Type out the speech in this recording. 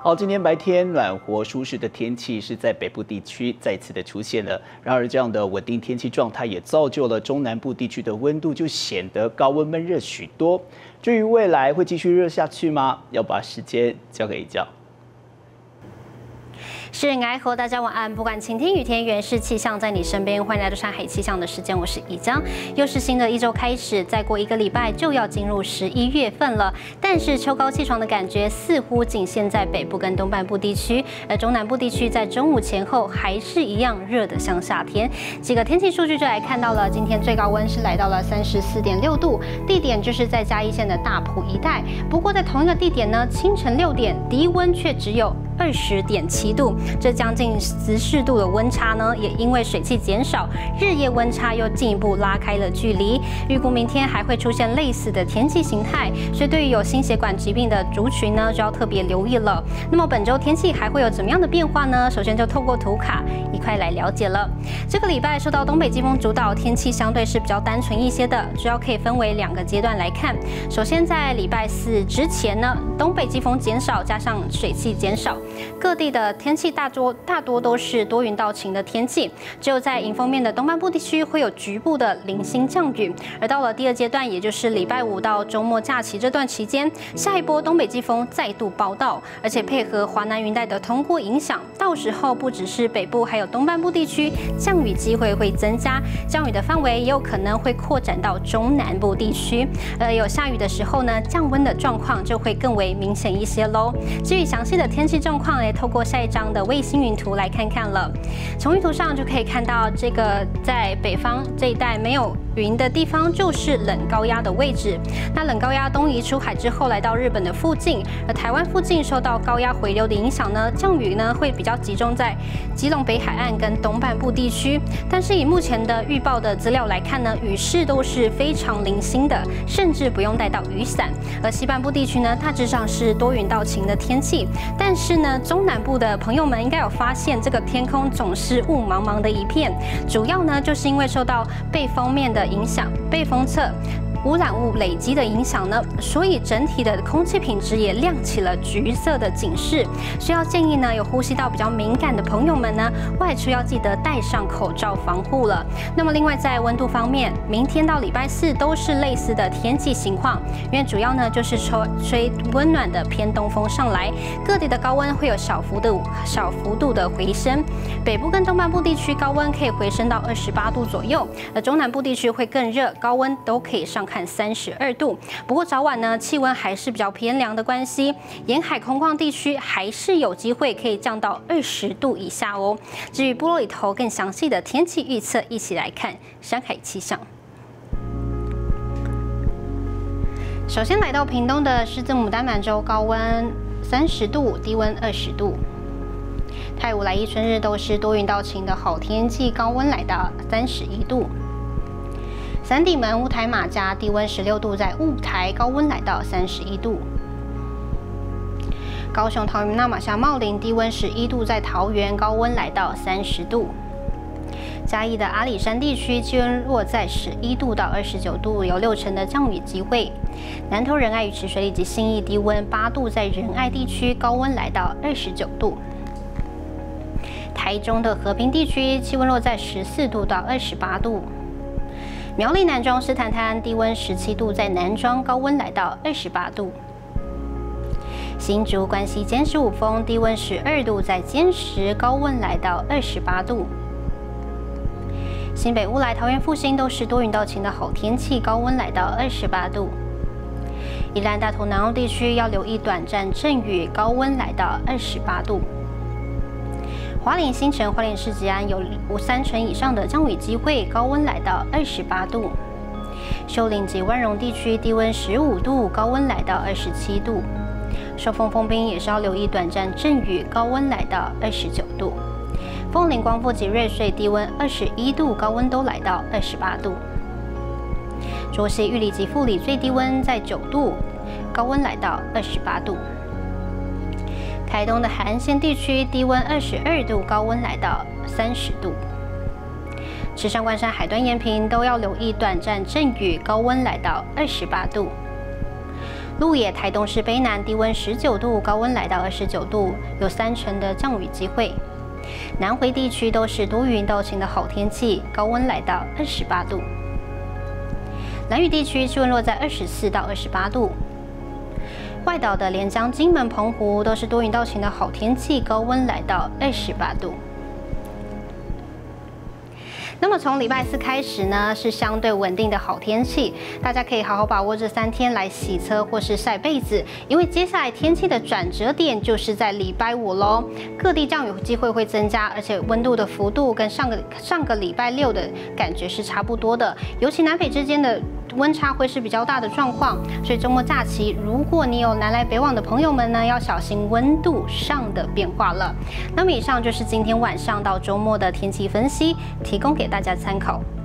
好，今天白天暖和舒适的天气是在北部地区再次的出现了。然而，这样的稳定天气状态也造就了中南部地区的温度就显得高温闷热许多。至于未来会继续热下去吗？要把时间交给一教。 是爱和大家晚安，不管晴天雨天，原是气象在你身边。欢迎来到山海气象的时间，我是宜江。又是新的一周开始，再过1个礼拜就要进入11月份了。但是秋高气爽的感觉似乎仅限在北部跟东半部地区，而中南部地区在中午前后还是一样热得像夏天。几个天气数据就来看到了，今天最高温是来到了34.6度，地点就是在嘉义县的大埔一带。不过在同一个地点呢，清晨6点低温却只有20.7度，这将近14度的温差呢，也因为水汽减少，日夜温差又进一步拉开了距离。预估明天还会出现类似的天气形态，所以对于有心血管疾病的族群呢，就要特别留意了。那么本周天气还会有怎么样的变化呢？首先就透过图卡一块来了解了。这个礼拜受到东北季风主导，天气相对是比较单纯一些的，主要可以分为2个阶段来看。首先在礼拜4之前呢，东北季风减少，加上水汽减少。各地的天气大多都是多云到晴的天气，只有在迎风面的东半部地区会有局部的零星降雨。而到了第2阶段，也就是礼拜5到周末假期这段期间，下一波东北季风再度报到，而且配合华南云带的通过影响，到时候不只是北部，还有东半部地区降雨机会会增加，降雨的范围也有可能会扩展到中南部地区。有下雨的时候呢，降温的状况就会更为明显一些喽。至于详细的天气状况，也透过下一张的卫星云图来看看了。从云图上就可以看到，这个在北方这一带没有云的地方就是冷高压的位置。那冷高压东移出海之后，来到日本的附近，而台湾附近受到高压回流的影响呢，降雨呢会比较集中在基隆北海岸跟东半部地区。但是以目前的预报的资料来看呢，雨势都是非常零星的，甚至不用带到雨伞。而西半部地区呢，大致上是多云到晴的天气。但是呢，中南部的朋友们应该有发现，这个天空总是雾茫茫的一片，主要呢就是因为受到背风面的影响，背风侧污染物累积的影响呢，所以整体的空气品质也亮起了橘色的警示。所以要建议呢，有呼吸道比较敏感的朋友们呢，外出要记得戴上口罩防护了。那么另外在温度方面，明天到礼拜4都是类似的天气情况，因为主要呢就是吹温暖的偏东风上来，各地的高温会有小幅度的回升。北部跟东半部地区高温可以回升到28度左右，而中南部地区会更热，高温都可以上看32度。不过早晚呢，气温还是比较偏凉的关系，沿海空旷地区还是有机会可以降到20度以下哦。至于部落里头更详细的天气预测，一起来看山海气象。首先来到屏东的狮子牡丹满洲，高温30度，低温20度。太武来义春日都是多云到晴的好天气，高温来到31度。三地门雾台马家低温16度，在雾台高温来到31度。高雄桃园那马夏茂林低温11度，在桃园高温来到30度。嘉义的阿里山地区气温落在11度到29度，有60%的降雨机会。南投仁爱鱼池水里及信义低温8度，在仁爱地区高温来到29度。台中的和平地区气温落在14度到28度。苗栗南庄斯坦滩低温17度，在南庄高温来到28度。新竹关西尖石五峰低温12度，在尖石高温来到28度。新北乌来桃园复兴都是多云到晴的好天气，高温来到28度。宜兰大同南澳地区要留意短暂阵雨，高温来到28度。花莲新城、花莲市吉安有30%以上的降雨机会，高温来到28度。秀林及万荣地区低温15度，高温来到27度。寿丰丰滨也是要留意短暂阵雨，高温来到29度。凤林光复及瑞穗低温21度，高温都来到28度。卓溪玉里及富里最低温在9度，高温来到28度。台东的海岸线地区低温22度，高温来到30度。池上关山海端延平都要留意短暂阵雨，高温来到28度。 鹿野、台东市卑南低温19度，高温来到29度，有30%的降雨机会。南回地区都是多云到晴的好天气，高温来到28度。兰屿地区气温落在24到28度。外岛的连江、金门、澎湖都是多云到晴的好天气，高温来到28度。那么从礼拜4开始呢，是相对稳定的好天气，大家可以好好把握这3天来洗车或是晒被子，因为接下来天气的转折点就是在礼拜5喽。各地降雨机会会增加，而且温度的幅度跟上个礼拜6的感觉是差不多的，尤其南北之间的温差会是比较大的状况，所以周末假期，如果你有南来北往的朋友们呢，要小心温度上的变化了。那么以上就是今天晚上到周末的天气分析，提供给大家参考。